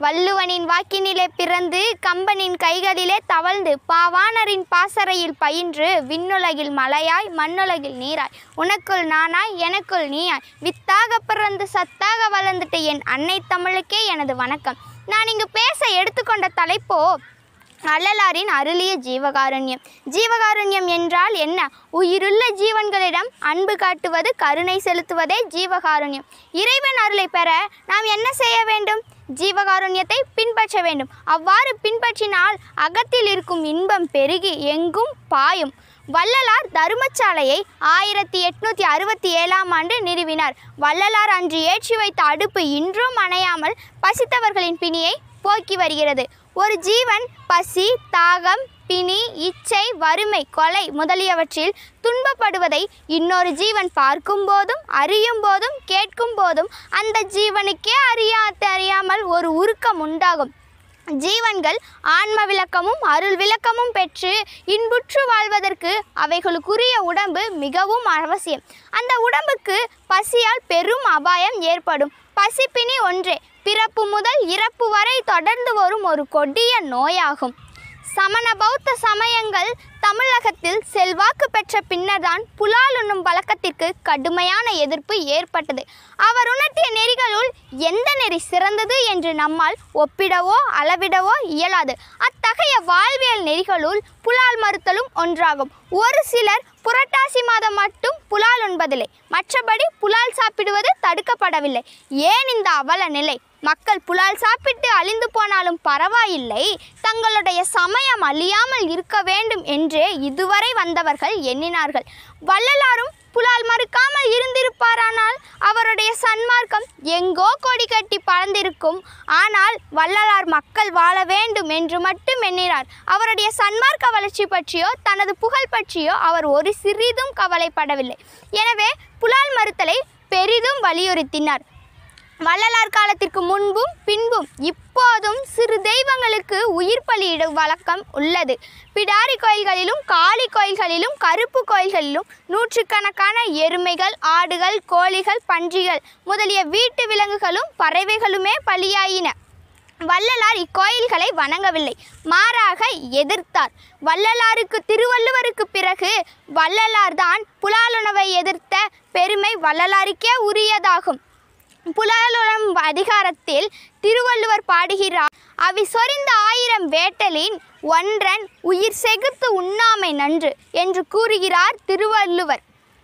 வள்ளுவனின் வாக்கினிலே பிறந்து கம்பனின் கைகளிலே தவழ்ந்து பாவாணரின் பாசறையில் பயின்று விண்ணுலகில் மலையாய் மண்ணுலகில் நீராய் உனக்குள் நானாய் எனக்குள் நீயாய் வித்தாக பிறந்து சத்தாக வளர்ந்துட்டு என் அன்னை தமிழுக்கே எனது வணக்கம். நான் இங்கு பேச எடுத்துக்கொண்ட தலைப்போ வள்ளலாரின் அருளிய ஜீவகாருண்யம். ஜீவகாருண்யம் என்றால் என்ன? உயிருள்ள ஜீவன்களிடம் அன்பு காட்டுவது, கருணை செலுத்துவதே ஜீவகாருண்யம். இறைவன் அருளை பெற நாம் என்ன செய்ய வேண்டும்? ஜீவகாருண்யத்தை பின்பற்ற வேண்டும். அவ்வாறு பின்பற்றினால் அகத்தில் இருக்கும் இன்பம் பெருகி எங்கும் பாயும். வள்ளலார் தருமசாலையை 1867ஆம் ஆண்டு நிறுவினார். வள்ளலார் அன்று ஏற்றி வைத்த அடுப்பு இன்றும் அணையாமல் பசித்தவர்களின் பிணியை போக்கி வருகிறது. ஒரு ஜீவன் பசி, தாகம், பிணி, இச்சை, வறுமை, கொலை முதலியவற்றில் துன்பப்படுவதை இன்னொரு ஜீவன் பார்க்கும் போதும் அறியும் போதும் கேட்கும் போதும் அந்த ஜீவனுக்கே அறியாமல் ஒரு உருக்கம் உண்டாகும். ஜீவன்கள் ஆன்ம விளக்கமும் அருள் விளக்கமும் பெற்று இன்புற்று வாழ்வதற்கு அவைகளுக்குரிய உடம்பு மிகவும் அவசியம். அந்த உடம்புக்கு பசியால் பெரும் அபாயம் ஏற்படும். பசிப்பிணி ஒன்றே பிறப்பு முதல் இறப்பு வரை தொடர்ந்து வரும் ஒரு கொடிய நோயாகும். சமண பௌத்த சமயங்கள் தமிழகத்தில் செல்வாக்கு பெற்ற பின்னர்தான் புலால் உண்ணும் பழக்கத்திற்கு கடுமையான எதிர்ப்பு ஏற்பட்டது. அவர் உணர்த்திய நெறிகளுள் எந்த நெறி சிறந்தது என்று நம்மால் ஒப்பிடவோ அளவிடவோ இயலாது. அத்தகைய வாழ்வியல் நெறிகளுள் புலால் மறுத்தலும் ஒன்றாகும். ஒரு சிலர் புரட்டாசி மாதம் மட்டும் புலால் உண்பதில்லை, மற்றபடி புலால் சாப்பிடுவது தடுக்கப்படவில்லை. ஏன் இந்த அவல நிலை? மக்கள் புலால் சாப்பிட்டு அழிந்து போனாலும் பரவாயில்லை, தங்களுடைய சமயம் அழியாமல் இருக்க வேண்டும் என்றே இதுவரை வந்தவர்கள் எண்ணினார்கள். வள்ளலாரும் புலால் மறுக்காமல் இருந்திருப்பாரானால் அவருடைய சன்மார்க்கம் எங்கோ கொடி கட்டி பறந்திருக்கும். ஆனால் வள்ளலார் மக்கள் வாழ வேண்டும் என்று மட்டும் எண்ணினார். அவருடைய சன்மார்க்க வளர்ச்சி பற்றியோ தனது புகழ் பற்றியோ அவர் ஒரு சிறிதும் கவலைப்படவில்லை. எனவே புலால் மறுத்தலை பெரிதும் வலியுறுத்தினார். வள்ளலார் காலத்திற்கு முன்பும் பின்பும் இப்போதும் சிறு தெய்வங்களுக்கு உயிர் பலியிடும் வழக்கம் உள்ளது. பிடாரி கோயில்களிலும் காளி கோயில்களிலும் கருப்பு கோயில்களிலும் நூற்றுக்கணக்கான எருமைகள், ஆடுகள், கோழிகள், பன்றிகள் முதலிய வீட்டு விலங்குகளும் பறவைகளுமே பலியாயின. வள்ளலார் இக்கோயில்களை வணங்கவில்லை, மாறாக எதிர்த்தார். வள்ளலாருக்கு திருவள்ளுவருக்கு பிறகு வள்ளலார்தான் புலாலுணவை எதிர்த்த பெருமை வள்ளலாருக்கே உரியதாகும். புலாலுணம் அதிகாரத்தில் திருவள்ளுவர் பாடுகிறார்: அவி சொரிந்த 1000 வேட்டலின் ஒன்றன் உயிர் செகுத்து உண்ணாமை நன்று என்று கூறுகிறார் திருவள்ளுவர்.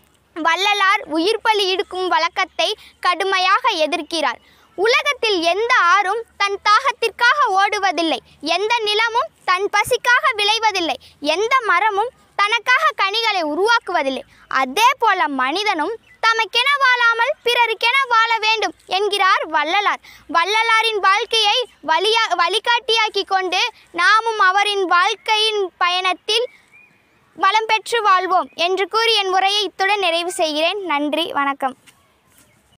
வள்ளலார் உயிர் பலி இடுக்கும் வழக்கத்தை கடுமையாக எதிர்க்கிறார். உலகத்தில் எந்த ஆறும் தன் தாகத்திற்காக ஓடுவதில்லை, எந்த நிலமும் தன் பசிக்காக விளைவதில்லை, எந்த மரமும் தனக்காக கனிகளை உருவாக்குவதில்லை. அதே போல மனிதனும் தமக்கென வாழாமல் பிறருக்கென வாழ வேண்டும் என்கிறார் வள்ளலார். வள்ளலாரின் வாழ்க்கையை வழிகாட்டியாக்கி கொண்டு நாமும் அவரின் வாழ்க்கையின் பயணத்தில் வளம் பெற்று வாழ்வோம் என்று கூறி என் உரையை இத்துடன் நிறைவு செய்கிறேன். நன்றி, வணக்கம்.